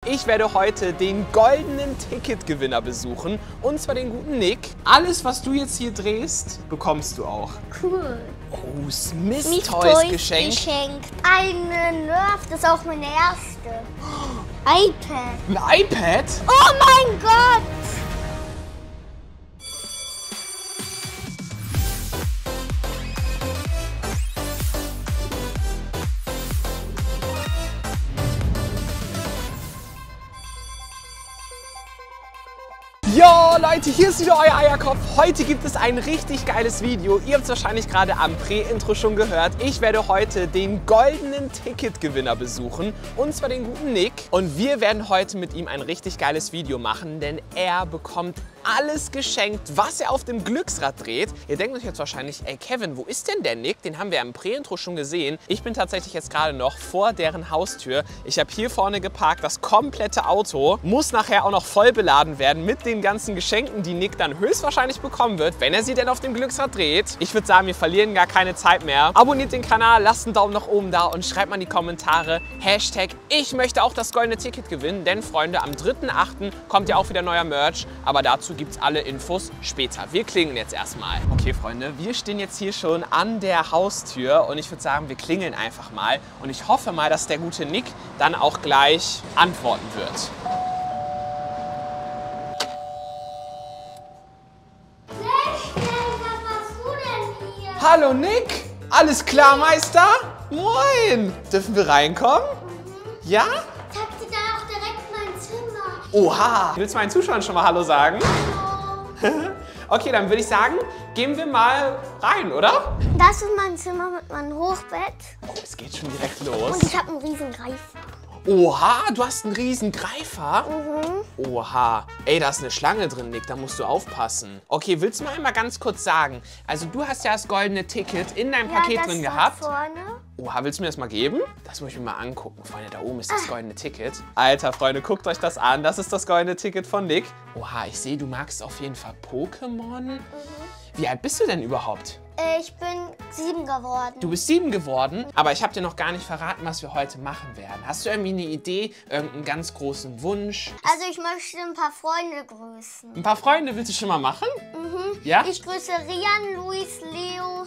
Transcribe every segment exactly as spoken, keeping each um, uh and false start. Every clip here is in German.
Ich werde heute den goldenen Ticketgewinner besuchen, und zwar den guten Nick. Alles, was du jetzt hier drehst, bekommst du auch. Cool. Oh, Smith Smith Toys Toys Geschenk. geschenkt. Eine Nerf, das ist auch meine erste. iPad. Ein iPad? Oh mein Gott! Jo Leute, hier ist wieder euer Eierkopf. Heute gibt es ein richtig geiles Video. Ihr habt es wahrscheinlich gerade am Prä-Intro schon gehört. Ich werde heute den goldenen Ticketgewinner besuchen, und zwar den guten Nick. Und wir werden heute mit ihm ein richtig geiles Video machen, denn er bekommt alles geschenkt, was er auf dem Glücksrad dreht. Ihr denkt euch jetzt wahrscheinlich, ey Kevin, wo ist denn der Nick? Den haben wir im Prä-Intro schon gesehen. Ich bin tatsächlich jetzt gerade noch vor deren Haustür. Ich habe hier vorne geparkt, das komplette Auto muss nachher auch noch voll beladen werden mit den ganzen Geschenken, die Nick dann höchstwahrscheinlich bekommen wird, wenn er sie denn auf dem Glücksrad dreht. Ich würde sagen, wir verlieren gar keine Zeit mehr. Abonniert den Kanal, lasst einen Daumen nach oben da und schreibt mal in die Kommentare Hashtag ich möchte auch das goldene Ticket gewinnen, denn Freunde, am dritten achten kommt ja auch wieder neuer Merch, aber dazu gibt es alle Infos später. Wir klingeln jetzt erstmal. Okay Freunde, wir stehen jetzt hier schon an der Haustür und ich würde sagen, wir klingeln einfach mal und ich hoffe mal, dass der gute Nick dann auch gleich antworten wird. Hallo Nick! Alles klar, Meister? Moin! Dürfen wir reinkommen? Mhm. Ja? Zeig dir da auch direkt mein Zimmer. Oha! Willst du meinen Zuschauern schon mal Hallo sagen? Hallo. Okay, dann würde ich sagen, gehen wir mal rein, oder? Das ist mein Zimmer mit meinem Hochbett. Oh, es geht schon direkt los. Und ich habe einen riesen Greifer. Oha, du hast einen riesen Greifer? Mhm. Oha. Ey, da ist eine Schlange drin, Nick, da musst du aufpassen. Okay, willst du mal einmal ganz kurz sagen, also du hast ja das goldene Ticket in deinem Ja, Paket das drin da gehabt. Vorne. Oha, willst du mir das mal geben? Das muss ich mir mal angucken. Freunde, da oben ist das goldene Ticket. Alter, Freunde, guckt euch das an. Das ist das goldene Ticket von Nick. Oha, ich sehe, du magst auf jeden Fall Pokémon. Mhm. Wie alt bist du denn überhaupt? Ich bin sieben geworden. Du bist sieben geworden, aber ich habe dir noch gar nicht verraten, was wir heute machen werden. Hast du irgendwie eine Idee, irgendeinen ganz großen Wunsch? Also ich möchte ein paar Freunde grüßen. Ein paar Freunde willst du schon mal machen? Mhm. Ja? Ich grüße Rian, Luis, Leo,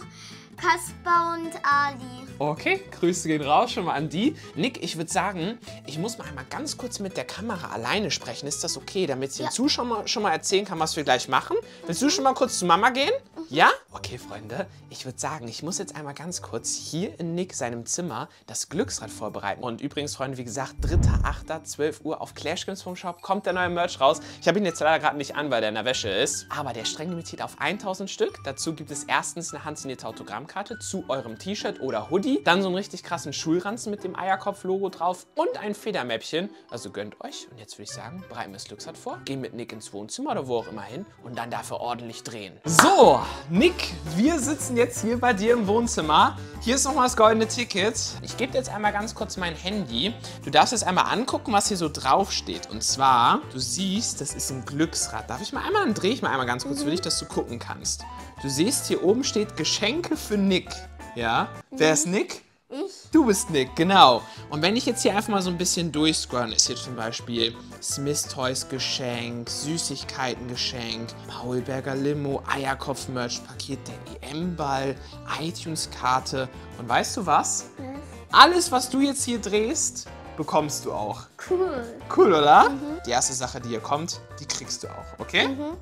Kaspar und Ali. Okay, Grüße gehen raus schon mal an die. Nick, ich würde sagen, ich muss mal einmal ganz kurz mit der Kamera alleine sprechen. Ist das okay, damit ich den Ja. Zuschauern schon mal erzählen kann, was wir gleich machen? Willst du schon mal kurz zu Mama gehen? Mhm. Ja? Okay, Freunde, ich würde sagen, ich muss jetzt einmal ganz kurz hier in Nick seinem Zimmer das Glücksrad vorbereiten. Und übrigens, Freunde, wie gesagt, dritter achter zwölf Uhr auf clash games punkt shop kommt der neue Merch raus. Ich habe ihn jetzt leider gerade nicht an, weil der in der Wäsche ist. Aber der ist streng limitiert auf tausend Stück. Dazu gibt es erstens eine handsignierte Autogrammkarte zu eurem T-Shirt oder Hoodie. Dann so einen richtig krassen Schulranzen mit dem Eierkopf-Logo drauf und ein Federmäppchen. Also gönnt euch. Und jetzt würde ich sagen, bereiten wir das Glücksrad vor, gehen mit Nick ins Wohnzimmer oder wo auch immer hin und dann dafür ordentlich drehen. So, Nick, wir sitzen jetzt hier bei dir im Wohnzimmer. Hier ist nochmal das goldene Ticket. Ich gebe dir jetzt einmal ganz kurz mein Handy. Du darfst jetzt einmal angucken, was hier so drauf steht. Und zwar, du siehst, das ist ein Glücksrad. Darf ich mal einmal, dann drehe ich mal einmal ganz kurz für dich, dass du gucken kannst. Du siehst, hier oben steht Geschenke für Nick. Ja? Mhm. Wer ist Nick? Ich? Du bist Nick, genau. Und wenn ich jetzt hier einfach mal so ein bisschen durchscrollen, ist hier zum Beispiel Smith Toys Geschenk, Süßigkeiten Geschenk, Paulberger Limo, Eierkopf-Merch-Paket, der E M-Ball, iTunes-Karte. Und weißt du was? Mhm. Alles, was du jetzt hier drehst, bekommst du auch. Cool. Cool, oder? Mhm. Die erste Sache, die hier kommt, die kriegst du auch, okay? Mhm.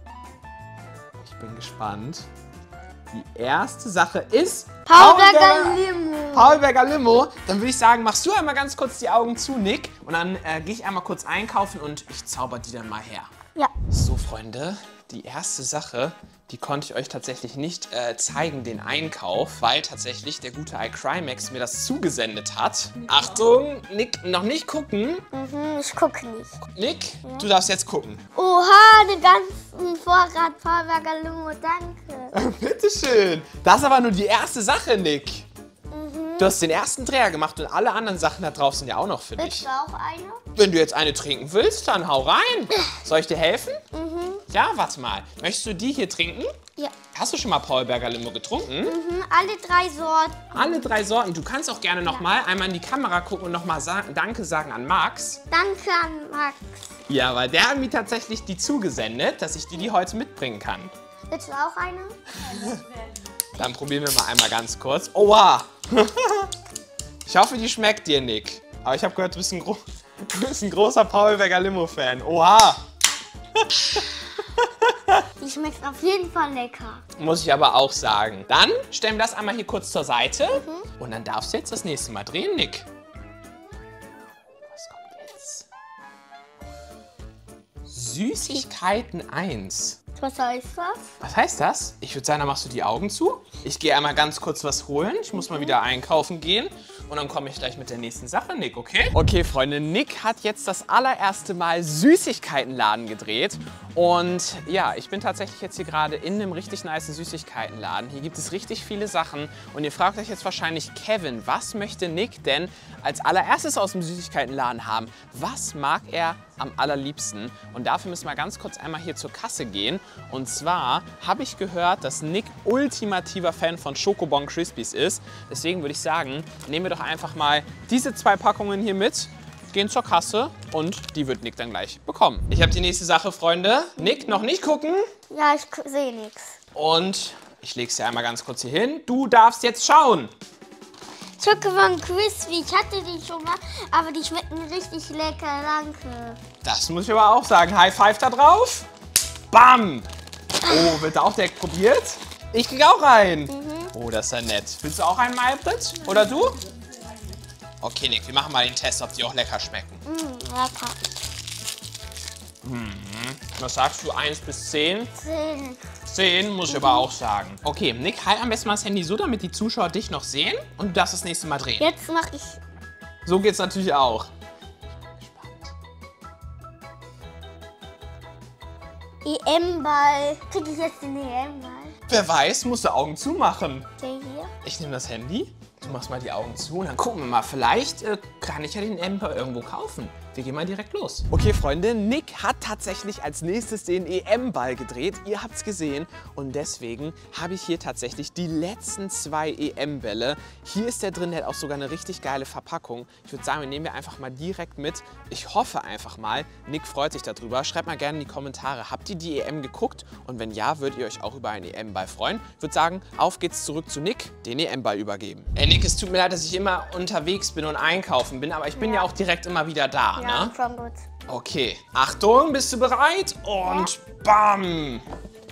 Ich bin gespannt. Die erste Sache ist Paulberger Limo. Paulberger Limo. Dann würde ich sagen, machst du einmal ganz kurz die Augen zu, Nick. Und dann äh, gehe ich einmal kurz einkaufen und ich zauber die dann mal her. Ja. So, Freunde, die erste Sache, die konnte ich euch tatsächlich nicht äh, zeigen, den Einkauf, weil tatsächlich der gute iCrimex mir das zugesendet hat. Achtung, Nick, noch nicht gucken. Mhm, ich gucke nicht. Nick, Ja. du darfst jetzt gucken. Oha, den ganzen Vorrat Paulberger Limo, danke. Bitteschön. Das ist aber nur die erste Sache, Nick. Mhm. Du hast den ersten Dreher gemacht und alle anderen Sachen da drauf sind ja auch noch für dich. Willst du auch eine? Wenn du jetzt eine trinken willst, dann hau rein. Soll ich dir helfen? Mhm. Ja, warte mal. Möchtest du die hier trinken? Ja. Hast du schon mal Paulberger Limo getrunken? Mhm, alle drei Sorten. Alle drei Sorten. Du kannst auch gerne noch mal einmal in die Kamera gucken und noch mal sagen, Danke sagen an Max. Danke an Max. Ja, weil der hat mir tatsächlich die zugesendet, dass ich dir die heute mitbringen kann. Willst du auch eine? Dann probieren wir mal einmal ganz kurz. Oha! Ich hoffe, die schmeckt dir, Nick. Aber ich habe gehört, du bist ein, gro du bist ein großer Paulberger Limo-Fan. Oha! Die schmeckt auf jeden Fall lecker. Muss ich aber auch sagen. Dann stellen wir das einmal hier kurz zur Seite. Mhm. Und dann darfst du jetzt das nächste Mal drehen, Nick. Was kommt jetzt? Süßigkeiten eins. Was heißt das? Was heißt das? Ich würde sagen, dann machst du die Augen zu. Ich gehe einmal ganz kurz was holen. Ich muss mal wieder einkaufen gehen. Und dann komme ich gleich mit der nächsten Sache, Nick, okay? Okay, Freunde, Nick hat jetzt das allererste Mal Süßigkeitenladen gedreht. Und ja, ich bin tatsächlich jetzt hier gerade in einem richtig nice Süßigkeitenladen. Hier gibt es richtig viele Sachen. Und ihr fragt euch jetzt wahrscheinlich, Kevin, was möchte Nick denn als allererstes aus dem Süßigkeitenladen haben? Was mag er am allerliebsten? Und dafür müssen wir ganz kurz einmal hier zur Kasse gehen. Und zwar habe ich gehört, dass Nick ultimativer Fan von Schokobon Crispies ist. Deswegen würde ich sagen, nehmen wir doch einfach mal diese zwei Packungen hier mit, gehen zur Kasse und die wird Nick dann gleich bekommen. Ich habe die nächste Sache, Freunde. Nick, noch nicht gucken. Ja, ich sehe nichts. Und ich lege es dir einmal ganz kurz hier hin. Du darfst jetzt schauen. Schokobon Crispy, ich hatte die schon mal, aber die schmecken richtig lecker, danke. Das muss ich aber auch sagen. High Five da drauf. Bam! Oh, wird da auch direkt probiert? Ich krieg auch rein. Mhm. Oh, das ist ja nett. Willst du auch einen Malbrit? Oder du? Okay, Nick, wir machen mal den Test, ob die auch lecker schmecken. Mhm, lecker. Mhm. Was sagst du? eins bis zehn? zehn. zehn muss ich aber auch sagen. Okay, Nick, halt am besten mal das Handy so, damit die Zuschauer dich noch sehen. Und du darfst das nächste Mal drehen. Jetzt mache ich... So geht's natürlich auch. E M-Ball. Krieg ich jetzt den E M-Ball? Wer weiß, musst du Augen zumachen. Der hier? Ich nehme das Handy, du machst mal die Augen zu und dann gucken wir mal. Vielleicht äh, kann ich ja den E M-Ball irgendwo kaufen. Wir gehen mal direkt los. Okay, Freunde, Nick hat tatsächlich als nächstes den E M-Ball gedreht. Ihr habt's gesehen. Und deswegen habe ich hier tatsächlich die letzten zwei E M-Bälle. Hier ist der drin, der hat auch sogar eine richtig geile Verpackung. Ich würde sagen, wir nehmen wir einfach mal direkt mit. Ich hoffe einfach mal, Nick freut sich darüber. Schreibt mal gerne in die Kommentare, habt ihr die E M geguckt? Und wenn ja, würdet ihr euch auch über einen E M-Ball freuen. Ich würde sagen, auf geht's zurück zu Nick, den E M-Ball übergeben. Ey, Nick, es tut mir leid, dass ich immer unterwegs bin und einkaufen bin, aber ich bin ja, ja auch direkt immer wieder da. Ja, ne? schon gut. Okay, Achtung, bist du bereit? Und ja. Bam!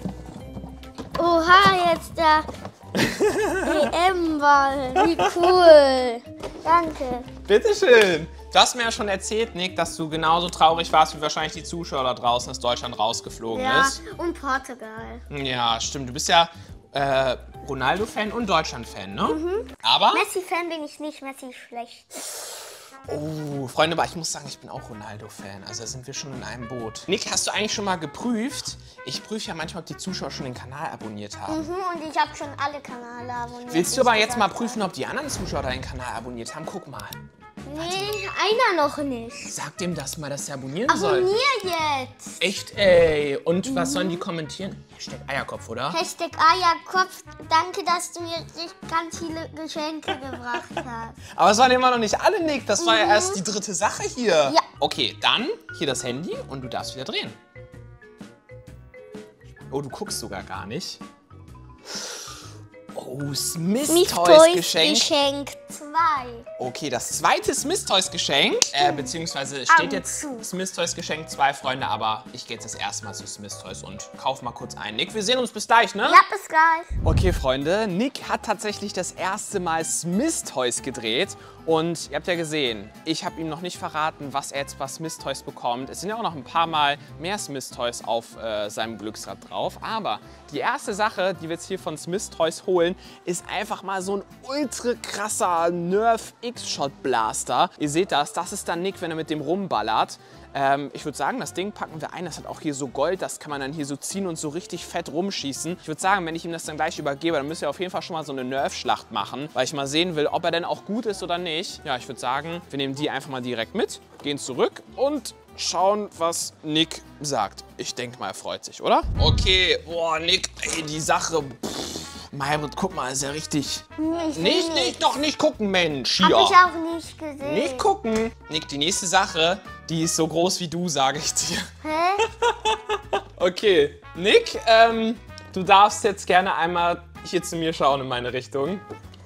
Oha, jetzt der E M-Ball. Wie cool. Danke. Bitteschön. Du hast mir ja schon erzählt, Nick, dass du genauso traurig warst wie wahrscheinlich die Zuschauer da draußen, dass Deutschland rausgeflogen ja, ist. Und Portugal. Ja, stimmt. Du bist ja äh, Ronaldo-Fan und Deutschland-Fan, ne? Mhm. Aber... Messi-Fan bin ich nicht, Messi ist schlecht. Oh, Freunde, aber ich muss sagen, ich bin auch Ronaldo-Fan. Also da sind wir schon in einem Boot. Nick, hast du eigentlich schon mal geprüft? Ich prüfe ja manchmal, ob die Zuschauer schon den Kanal abonniert haben. Mhm, und ich habe schon alle Kanäle abonniert. Willst du aber jetzt mal prüfen, ob die anderen Zuschauer deinen Kanal abonniert haben? Guck mal. Nee, einer noch nicht. Sag dem das mal, dass er abonnieren Abonnier soll. jetzt. Echt, ey. Und mhm. was sollen die kommentieren? Hashtag Eierkopf, oder? Hashtag Eierkopf. Danke, dass du mir ganz viele Geschenke gebracht hast. Aber es waren immer noch nicht alle, Nick. Das war mhm. ja erst die dritte Sache hier. Ja. Okay, dann hier das Handy und du darfst wieder drehen. Oh, du guckst sogar gar nicht. Oh, Smith Toys Geschenk. Geschenk zwei. Okay, das zweite Smith Toys Geschenk. Äh, beziehungsweise steht jetzt Smith Toys Geschenk zwei, Freunde, aber ich gehe jetzt das erste Mal zu Smith Toys und kauf mal kurz ein. Nick, wir sehen uns bis gleich, ne? Ja, bis gleich. Okay, Freunde, Nick hat tatsächlich das erste Mal Smith Toys gedreht. Und ihr habt ja gesehen, ich habe ihm noch nicht verraten, was er jetzt bei Smith Toys bekommt. Es sind ja auch noch ein paar Mal mehr Smith Toys auf äh, seinem Glücksrad drauf. Aber die erste Sache, die wir jetzt hier von Smith Toys holen, ist einfach mal so ein ultra krasser Nerf X-Shot Blaster. Ihr seht das, das ist dann Nick, wenn er mit dem rumballert. Ähm, ich würde sagen, das Ding packen wir ein. Das hat auch hier so Gold, das kann man dann hier so ziehen und so richtig fett rumschießen. Ich würde sagen, wenn ich ihm das dann gleich übergebe, dann müsst ihr auf jeden Fall schon mal so eine Nerf-Schlacht machen, weil ich mal sehen will, ob er denn auch gut ist oder nicht. Ja, ich würde sagen, wir nehmen die einfach mal direkt mit, gehen zurück und schauen, was Nick sagt. Ich denke mal, er freut sich, oder? Okay, boah, Nick, ey, die Sache. Maybrit, guck mal, ist ja richtig. Ich Nicht, nicht, doch nicht gucken, Mensch. Hab Hier. ich auch nicht gesehen. Nicht gucken. Nick, die nächste Sache, die ist so groß wie du, sage ich dir. Hä? Okay, Nick, ähm, du darfst jetzt gerne einmal hier zu mir schauen in meine Richtung.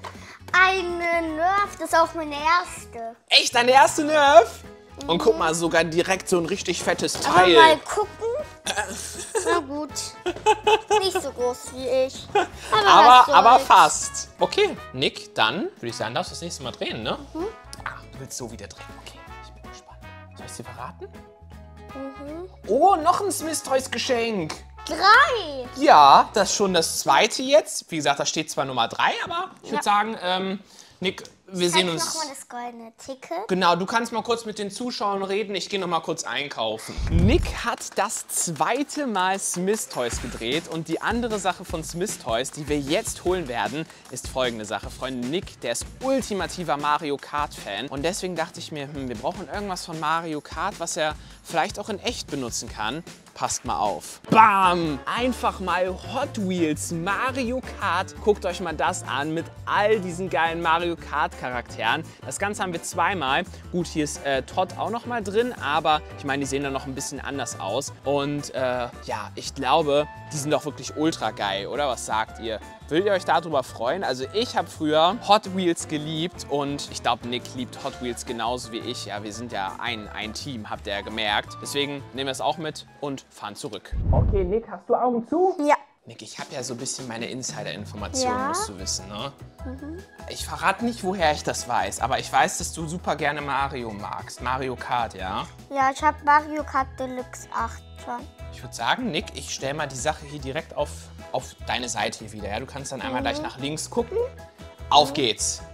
Eine Nerf, das ist auch meine erste. Echt, deine erste Nerf? Und guck mal, sogar direkt so ein richtig fettes Aber Teil. mal gucken. Na gut. Nicht so groß wie ich. Aber, was Aber, aber soll's. fast. Okay, Nick, dann würde ich sagen, darfst du das nächste Mal drehen, ne? Mhm. Ah, du willst so wieder drehen. Okay, ich bin gespannt. Soll ich dir verraten? Mhm. Oh, noch ein Smith Toys Geschenk. Drei. Ja, das ist schon das zweite jetzt. Wie gesagt, da steht zwar Nummer drei, aber ich würde Ja. sagen, ähm, Nick, wir sehen Zeig uns. noch mal das goldene Ticket. Genau, du kannst mal kurz mit den Zuschauern reden. Ich gehe noch mal kurz einkaufen. Nick hat das zweite Mal Smith Toys gedreht. Und die andere Sache von Smith Toys, die wir jetzt holen werden, ist folgende Sache. Freunde, Nick, der ist ultimativer Mario Kart-Fan. Und deswegen dachte ich mir, hm, wir brauchen irgendwas von Mario Kart, was er vielleicht auch in echt benutzen kann. Passt mal auf. Bam! Einfach mal Hot Wheels Mario Kart. Guckt euch mal das an mit all diesen geilen Mario Kart Charakteren. Das Ganze haben wir zweimal. Gut, hier ist äh, Todd auch noch mal drin, aber ich meine, die sehen dann noch ein bisschen anders aus. Und äh, ja, ich glaube, die sind doch wirklich ultra geil, oder? Was sagt ihr? Würdet ihr euch darüber freuen? Also ich habe früher Hot Wheels geliebt und ich glaube, Nick liebt Hot Wheels genauso wie ich. Ja, wir sind ja ein, ein Team, habt ihr ja gemerkt. Deswegen nehmen wir es auch mit und fahren zurück. Okay, Nick, hast du Augen zu? Ja. Nick, ich habe ja so ein bisschen meine Insider-Informationen, Ja? musst du wissen, ne? Mhm. Ich verrate nicht, woher ich das weiß, aber ich weiß, dass du super gerne Mario magst. Mario Kart, ja? Ja, ich habe Mario Kart Deluxe acht schon. Ich würde sagen, Nick, ich stelle mal die Sache hier direkt auf, auf deine Seite hier wieder. Ja? Du kannst dann einmal Mhm. gleich nach links gucken. Auf geht's.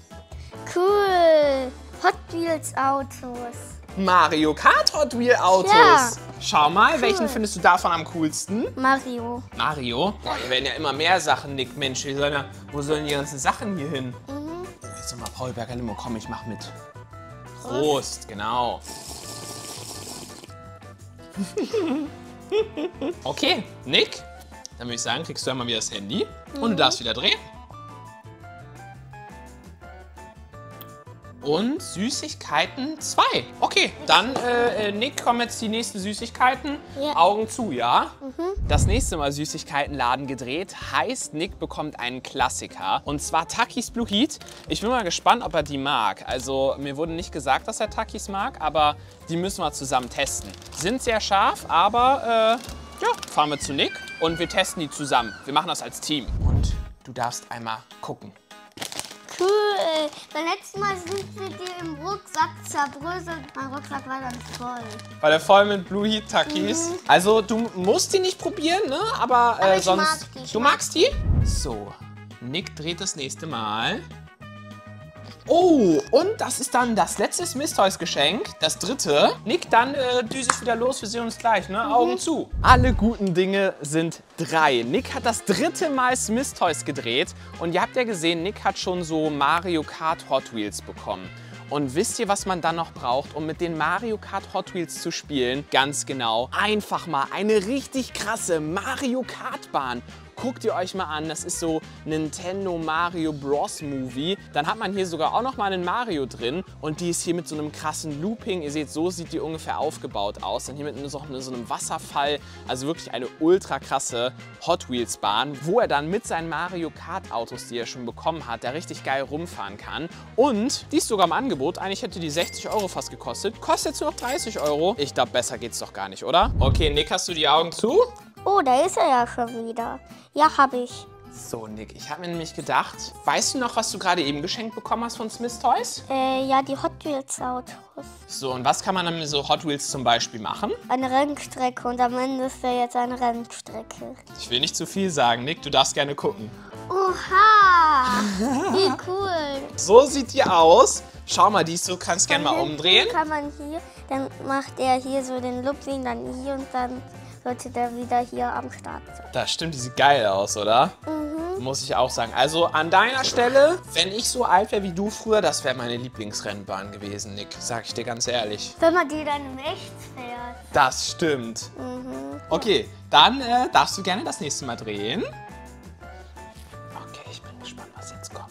Cool. Hot Wheels Autos. Mario Kart Hot Wheel Autos. Ja. Schau mal, Cool. welchen findest du davon am coolsten? Mario. Mario? Boah, hier werden ja immer mehr Sachen, Nick. Mensch, wir sollen ja, wo sollen die ganzen Sachen hier hin? Mhm. Jetzt nochmal Paul Berger Limo. Komm, ich mach mit. Prost, genau. Okay, Nick, dann würde ich sagen, kriegst du einmal wieder das Handy und du darfst wieder drehen. Und Süßigkeiten zwei. Okay, dann, äh, Nick, kommen jetzt die nächsten Süßigkeiten. Ja. Augen zu, ja? Das nächste Mal Süßigkeitenladen gedreht heißt, Nick bekommt einen Klassiker. Und zwar Takis Blue Heat. Ich bin mal gespannt, ob er die mag. Also, mir wurde nicht gesagt, dass er Takis mag, aber die müssen wir zusammen testen. Sind sehr scharf, aber, äh, ja, fahren wir zu Nick und wir testen die zusammen. Wir machen das als Team. Und du darfst einmal gucken. Cool. Beim letzten Mal sind wir dir im Rucksack zerbröselt. Mein Rucksack war dann voll. Weil er voll mit Blue Heat Takis. Mhm. Also du musst die nicht probieren, ne? Aber, äh, Aber ich sonst. mag die, ich Du mag magst die? So, Nick dreht das nächste Mal. Oh, und das ist dann das letzte Smith Toys Geschenk, das dritte. Nick, dann äh, düse ich wieder los, wir sehen uns gleich, ne? Augen zu. Alle guten Dinge sind drei. Nick hat das dritte Mal Smith Toys gedreht und ihr habt ja gesehen, Nick hat schon so Mario Kart Hot Wheels bekommen. Und wisst ihr, was man dann noch braucht, um mit den Mario Kart Hot Wheels zu spielen? Ganz genau, einfach mal eine richtig krasse Mario Kart Bahn. Guckt ihr euch mal an, das ist so Nintendo Mario Bros. Movie. Dann hat man hier sogar auch noch mal einen Mario drin und die ist hier mit so einem krassen Looping. Ihr seht, so sieht die ungefähr aufgebaut aus. Dann hier mit so einem Wasserfall, also wirklich eine ultra krasse Hot Wheels Bahn, wo er dann mit seinen Mario Kart Autos, die er schon bekommen hat, da richtig geil rumfahren kann. Und die ist sogar im Angebot. Eigentlich hätte die sechzig Euro fast gekostet. Kostet jetzt nur noch dreißig Euro. Ich glaube, besser geht's doch gar nicht, oder? Okay, Nick, hast du die Augen zu? Oh, da ist er ja schon wieder. Ja, habe ich. So, Nick, ich habe mir nämlich gedacht, weißt du noch, was du gerade eben geschenkt bekommen hast von Smith Toys? Äh, ja, die Hot Wheels Autos. So, und was kann man dann mit so Hot Wheels zum Beispiel machen? Eine Rennstrecke und am Ende ist da jetzt eine Rennstrecke. Ich will nicht zu viel sagen, Nick, du darfst gerne gucken. Oha! Wie cool! So sieht die aus. Schau mal, die ist so, kannst gerne mal Von hinten umdrehen. Kann man hier, dann macht er hier so den Looping, dann hier und dann sollte der wieder hier am Start sein. Das stimmt, die sieht geil aus, oder? Mhm. Muss ich auch sagen. Also an deiner Stelle, wenn ich so alt wäre wie du früher, das wäre meine Lieblingsrennbahn gewesen, Nick. Sag ich dir ganz ehrlich. Wenn man die dann im Echt fährt. Das stimmt. Mhm. Okay, dann äh, darfst du gerne das nächste Mal drehen. Okay, ich bin gespannt, was jetzt kommt.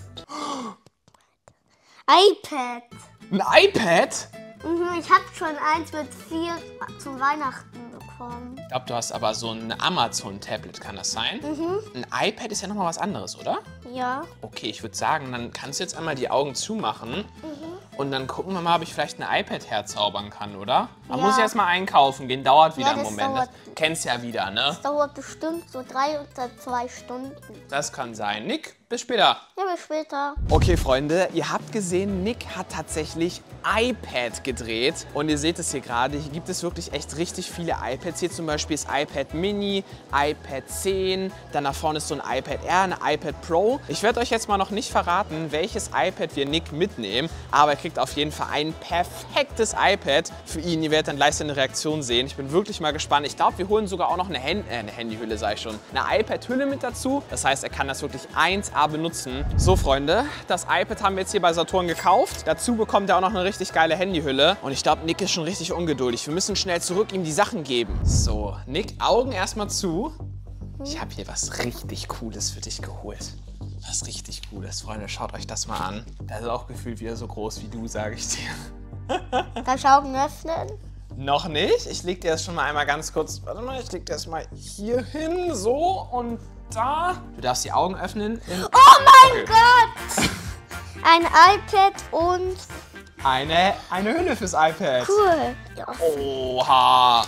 iPad. Ein iPad? Mhm, ich habe schon eins mit vier zu Weihnachten bekommen. Ich glaube, du hast aber so ein Amazon-Tablet, kann das sein? Mhm. Ein iPad ist ja nochmal was anderes, oder? Ja. Okay, ich würde sagen, dann kannst du jetzt einmal die Augen zumachen. Mhm. Und dann gucken wir mal, ob ich vielleicht ein iPad herzaubern kann, oder? Man Ja. muss erst mal einkaufen gehen, dauert wieder Ja, einen das Moment. dauert- Das kennst ja wieder, ne? Das dauert bestimmt so drei oder zwei Stunden. Das kann sein. Nick, bis später. Ja, bis später. Okay, Freunde, ihr habt gesehen, Nick hat tatsächlich iPad gedreht. Und ihr seht es hier gerade, hier gibt es wirklich echt richtig viele iPads. Hier zum Beispiel ist iPad Mini, iPad zehn, dann da vorne ist so ein iPad Air, eine iPad Pro. Ich werde euch jetzt mal noch nicht verraten, welches iPad wir Nick mitnehmen, aber er kriegt auf jeden Fall ein perfektes iPad für ihn. Ihr werdet dann gleich seine Reaktion sehen. Ich bin wirklich mal gespannt. Ich glaube, wir holen sogar auch noch eine, Hand äh, eine Handyhülle, sage ich schon, eine iPad-Hülle mit dazu. Das heißt, er kann das wirklich eins A benutzen. So, Freunde, das iPad haben wir jetzt hier bei Saturn gekauft. Dazu bekommt er auch noch eine richtig geile Handyhülle. Und ich glaube, Nick ist schon richtig ungeduldig. Wir müssen schnell zurück ihm die Sachen geben. So, Nick, Augen erstmal zu. Ich habe hier was richtig Cooles für dich geholt. Was richtig Cooles. Freunde, schaut euch das mal an. Das ist auch gefühlt wieder so groß wie du, sage ich dir. Kann ich Augen öffnen? Noch nicht. Ich leg dir das schon mal einmal ganz kurz. Warte mal, ich leg das mal hier hin. So und da. Du darfst die Augen öffnen. Oh mein Gott! Ein iPad und... Eine, eine Hülle fürs iPad. Cool. Ja. Oha.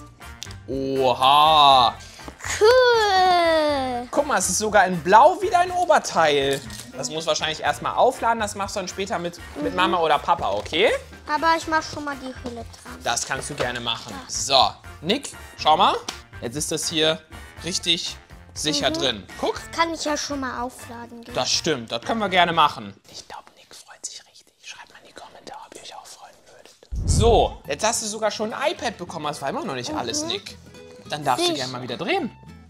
Oha. Cool. Guck mal, es ist sogar in Blau wie dein Oberteil. Das muss wahrscheinlich erstmal aufladen. Das machst du dann später mit, mit Mama oder Papa, okay? Aber ich mach schon mal die Hülle dran. Das kannst du gerne machen. So, Nick, schau mal. Jetzt ist das hier richtig sicher Mhm. drin. Guck. Kann ich ja schon mal aufladen. Gell? Das stimmt, das können wir gerne machen. Ich glaube, Nick freut sich richtig. Schreibt mal in die Kommentare, ob ihr euch auch freuen würdet. So, jetzt hast du sogar schon ein iPad bekommen. Das war immer noch nicht Mhm. alles, Nick. Dann darfst du Sicher. gerne mal wieder drehen.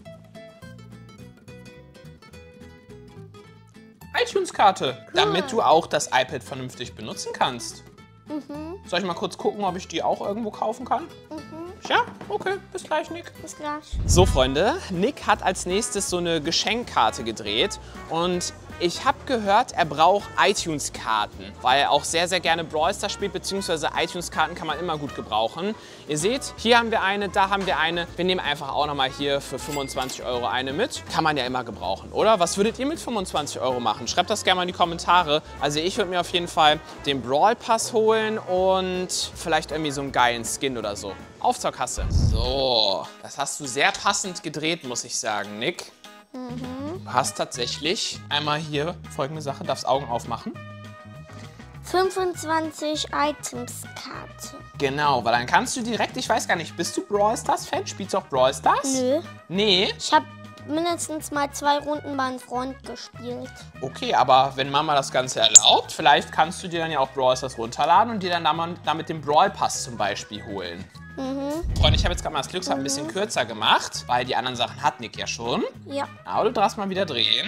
iTunes-Karte, Cool. damit du auch das iPad vernünftig benutzen kannst. Mhm. Soll ich mal kurz gucken, ob ich die auch irgendwo kaufen kann? Mhm. Ja? Okay, bis gleich, Nick. Bis gleich. So, Freunde, Nick hat als nächstes so eine Geschenkkarte gedreht und ich habe gehört, er braucht iTunes-Karten, weil er auch sehr, sehr gerne Brawl Stars spielt, beziehungsweise iTunes-Karten kann man immer gut gebrauchen. Ihr seht, hier haben wir eine, da haben wir eine. Wir nehmen einfach auch nochmal hier für fünfundzwanzig Euro eine mit. Kann man ja immer gebrauchen, oder? Was würdet ihr mit fünfundzwanzig Euro machen? Schreibt das gerne mal in die Kommentare. Also ich würde mir auf jeden Fall den Brawl Pass holen und vielleicht irgendwie so einen geilen Skin oder so. Auf zur Kasse. So, das hast du sehr passend gedreht, muss ich sagen, Nick. Du hast tatsächlich einmal hier folgende Sache, darfst Augen aufmachen. fünfundzwanzig Items-Karte. Genau, weil dann kannst du direkt, ich weiß gar nicht, bist du Brawl Stars-Fan? Spielst du auch Brawl Stars? Nö. Nee? Ich habe mindestens mal zwei Runden bei einem Freund gespielt. Okay, aber wenn Mama das Ganze erlaubt, vielleicht kannst du dir dann ja auch Brawl Stars runterladen und dir dann damit den Brawl Pass zum Beispiel holen. Mhm. Freunde, ich habe jetzt gerade mal das Glücksrad ein bisschen kürzer gemacht, weil die anderen Sachen hat Nick ja schon. Ja. Aber du darfst mal wieder drehen.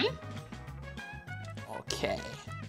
Okay.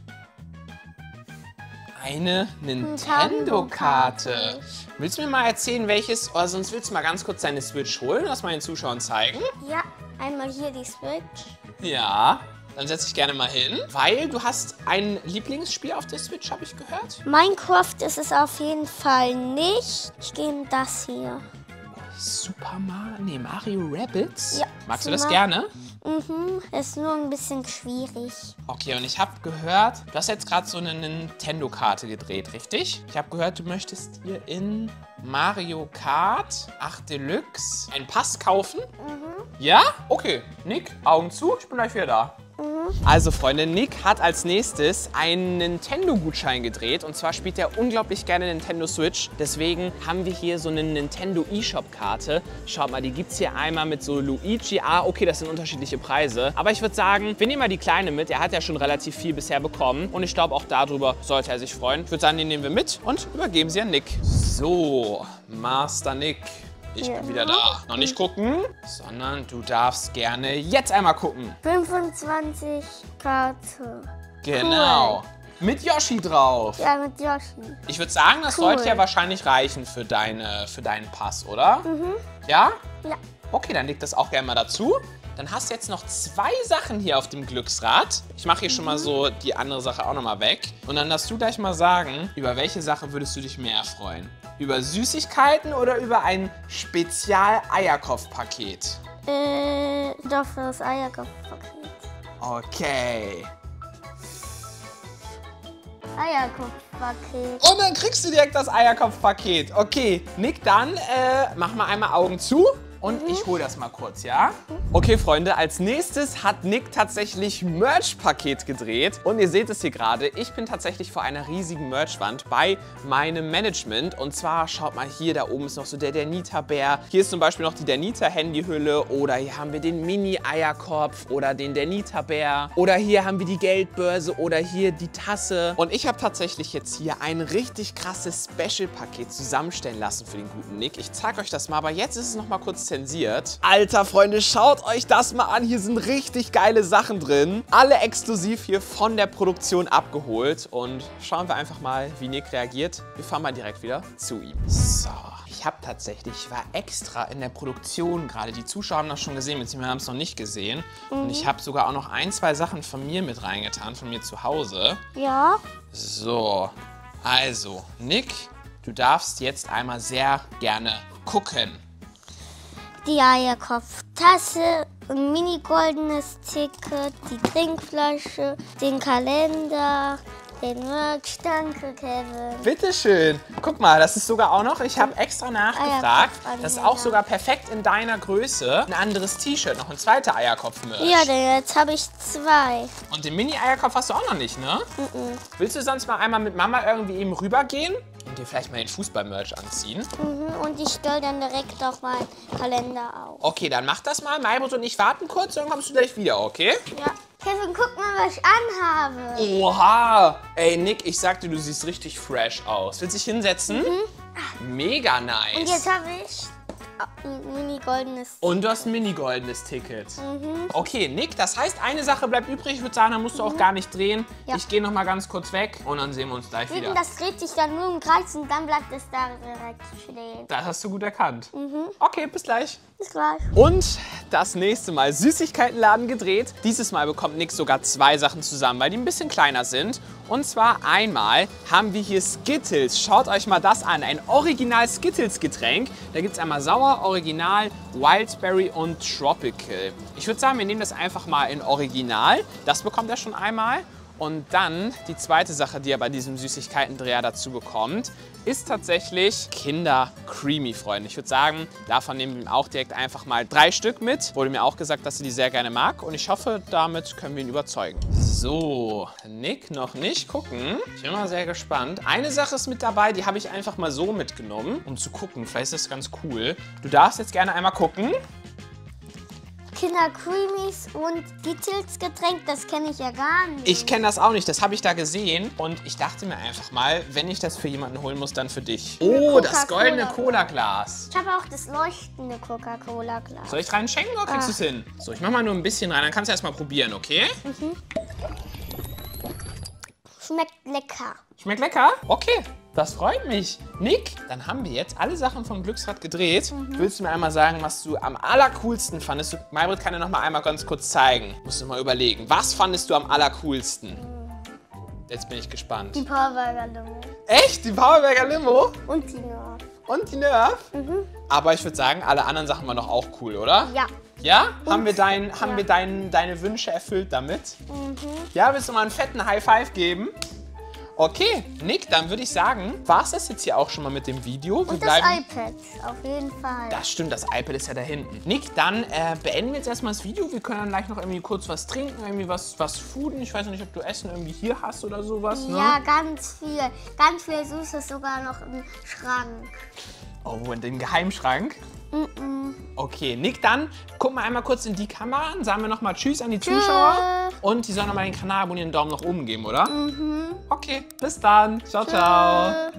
Eine Nintendo-Karte. Willst du mir mal erzählen, welches, oder sonst willst du mal ganz kurz deine Switch holen, das mal den Zuschauern zeigen? Ja, einmal hier die Switch. Ja, dann setz dich gerne mal hin, weil du hast ein Lieblingsspiel auf der Switch, habe ich gehört. Minecraft ist es auf jeden Fall nicht. Ich gehe in das hier. Super Mario, nee, Mario Rabbids? Ja, Magst du das Ma- gerne? Mhm, ist nur ein bisschen schwierig. Okay, und ich habe gehört, du hast jetzt gerade so eine Nintendo-Karte gedreht, richtig? Ich habe gehört, du möchtest dir in Mario Kart acht Deluxe einen Pass kaufen? Mhm. Ja? Okay. Nick, Augen zu, ich bin gleich wieder da. Also Freunde, Nick hat als nächstes einen Nintendo-Gutschein gedreht und zwar spielt er unglaublich gerne Nintendo Switch. Deswegen haben wir hier so eine Nintendo eShop-Karte. Schaut mal, die gibt es hier einmal mit so Luigi. Ah, okay, das sind unterschiedliche Preise. Aber ich würde sagen, wir nehmen mal die Kleine mit. Er hat ja schon relativ viel bisher bekommen und ich glaube, auch darüber sollte er sich freuen. Ich würde sagen, den nehmen wir mit und übergeben sie an Nick. So, Master Nick. Ich Ja. bin wieder da. Noch nicht gucken, sondern du darfst gerne jetzt einmal gucken. fünfundzwanzig Karte. Genau. Mit Yoshi drauf. Ja, mit Yoshi. Ich würde sagen, das Cool. sollte ja wahrscheinlich reichen für, deine, für deinen Pass, oder? Mhm. Ja? Ja. Okay, dann leg das auch gerne mal dazu. Dann hast du jetzt noch zwei Sachen hier auf dem Glücksrad. Ich mache hier schon mal so die andere Sache auch noch mal weg. Und dann darfst du gleich mal sagen, über welche Sache würdest du dich mehr freuen? Über Süßigkeiten oder über ein Spezial-Eierkopf-Paket? Äh, doch für das Eierkopfpaket. Okay. Eierkopfpaket. Und dann kriegst du direkt das Eierkopfpaket. Okay, Nick, dann äh, mach mal einmal Augen zu. Und ich hole das mal kurz, ja? Okay, Freunde, als nächstes hat Nick tatsächlich Merch-Paket gedreht. Und ihr seht es hier gerade, ich bin tatsächlich vor einer riesigen Merchwand bei meinem Management. Und zwar, schaut mal hier, da oben ist noch so der Danita-Bär. Hier ist zum Beispiel noch die Danita-Handyhülle. Oder hier haben wir den Mini-Eierkopf oder den Danita-Bär. Oder hier haben wir die Geldbörse oder hier die Tasse. Und ich habe tatsächlich jetzt hier ein richtig krasses Special-Paket zusammenstellen lassen für den guten Nick. Ich zeige euch das mal, aber jetzt ist es noch mal kurz zensiert. Alter, Freunde, schaut euch das mal an. Hier sind richtig geile Sachen drin. Alle exklusiv hier von der Produktion abgeholt. Und schauen wir einfach mal, wie Nick reagiert. Wir fahren mal direkt wieder zu ihm. So. Ich habe tatsächlich, ich war extra in der Produktion gerade. Die Zuschauer haben das schon gesehen, beziehungsweise haben es noch nicht gesehen. Mhm. Und ich habe sogar auch noch ein, zwei Sachen von mir mit reingetan, von mir zu Hause. Ja. So, also, Nick, du darfst jetzt einmal sehr gerne gucken. Die Eierkopftasse, ein mini-goldenes Ticket, die Trinkflasche, den Kalender, den Merch. Danke, Kevin. Bitteschön. Guck mal, das ist sogar auch noch, ich habe extra nachgefragt, Eierkopf das ist auch sogar perfekt in deiner Größe. Ein anderes T-Shirt, noch ein zweiter Eierkopf-Merch. Ja, denn jetzt habe ich zwei. Und den Mini-Eierkopf hast du auch noch nicht, ne? Mhm. Willst du sonst mal einmal mit Mama irgendwie eben rübergehen und dir vielleicht mal den Fußball-Merch anziehen? Mhm. Und ich stelle dann direkt auch meinen Kalender auf. Okay, dann mach das mal. Maibrit und ich warten kurz, dann kommst du gleich wieder, okay? Ja. Kevin, guck mal, was ich anhabe. Oha! Ey, Nick, ich sagte, du siehst richtig fresh aus. Willst du dich hinsetzen? Mhm. Mega nice. Und jetzt habe ich ein mini-goldenes. Und du hast ein mini-goldenes Ticket. Mhm. Okay, Nick, das heißt, eine Sache bleibt übrig. Ich würde sagen, da musst du auch gar nicht drehen. Ja. Ich gehe noch mal ganz kurz weg und dann sehen wir uns gleich wieder. Das dreht sich dann nur im Kreis und dann bleibt es da direkt stehen. Das hast du gut erkannt. Mhm. Okay, bis gleich. Bis gleich. Und das nächste Mal Süßigkeitenladen gedreht. Dieses Mal bekommt Nick sogar zwei Sachen zusammen, weil die ein bisschen kleiner sind. Und zwar einmal haben wir hier Skittles. Schaut euch mal das an. Ein Original Skittles-Getränk. Da gibt es einmal Sauer, Original, Wildberry und Tropical. Ich würde sagen, wir nehmen das einfach mal in Original. Das bekommt er schon einmal. Und dann die zweite Sache, die er bei diesem Süßigkeitendreher dazu bekommt, ist tatsächlich Kinder Creamy, Freunde. Ich würde sagen, davon nehmen wir ihm auch direkt einfach mal drei Stück mit. Wurde mir auch gesagt, dass sie die sehr gerne mag. Und ich hoffe, damit können wir ihn überzeugen. So, Nick noch nicht gucken. Ich bin mal sehr gespannt. Eine Sache ist mit dabei, die habe ich einfach mal so mitgenommen, um zu gucken. Vielleicht ist das ganz cool. Du darfst jetzt gerne einmal gucken. Kinder Creamies und Skittles Getränk, das kenne ich ja gar nicht. Ich kenne das auch nicht, das habe ich da gesehen und ich dachte mir einfach mal, wenn ich das für jemanden holen muss, dann für dich. Oh, das goldene Cola-Glas. Ich habe auch das leuchtende Coca-Cola-Glas. Soll ich reinschenken oder kriegst du es hin? So, ich mach mal nur ein bisschen rein, dann kannst du erst mal probieren, okay? Mhm. Schmeckt lecker. Schmeckt lecker? Okay, das freut mich. Nick, dann haben wir jetzt alle Sachen vom Glücksrad gedreht. Mhm. Willst du mir einmal sagen, was du am allercoolsten fandest? Maibrit kann dir noch mal einmal ganz kurz zeigen. Musst du mal überlegen. Was fandest du am allercoolsten? Jetzt bin ich gespannt. Die Powerburger Limo. Echt? Die Powerburger Limo? Und die Nerf. Und die Nerf? Mhm. Aber ich würde sagen, alle anderen Sachen waren doch auch cool, oder? Ja. Ja? Haben wir, dein, ja. haben wir dein, deine Wünsche erfüllt damit? Mhm. Ja, willst du mal einen fetten High Five geben? Okay, Nick, dann würde ich sagen, war es das jetzt hier auch schon mal mit dem Video. Wir Und bleiben... das iPad, auf jeden Fall. Das stimmt, das iPad ist ja da hinten. Nick, dann äh, beenden wir jetzt erstmal das Video. Wir können dann gleich noch irgendwie kurz was trinken, irgendwie was, was fooden. Ich weiß nicht, ob du Essen irgendwie hier hast oder sowas, ne? Ja, ganz viel. Ganz viel Süßes sogar noch im Schrank. Oh, in dem Geheimschrank? Mm-mm. Okay, Nick, dann guck mal einmal kurz in die Kamera an, sagen wir nochmal Tschüss an die Zuschauer. Und die sollen nochmal den Kanal abonnieren, einen Daumen nach oben geben, oder? Mhm. Okay, bis dann. Ciao, ciao.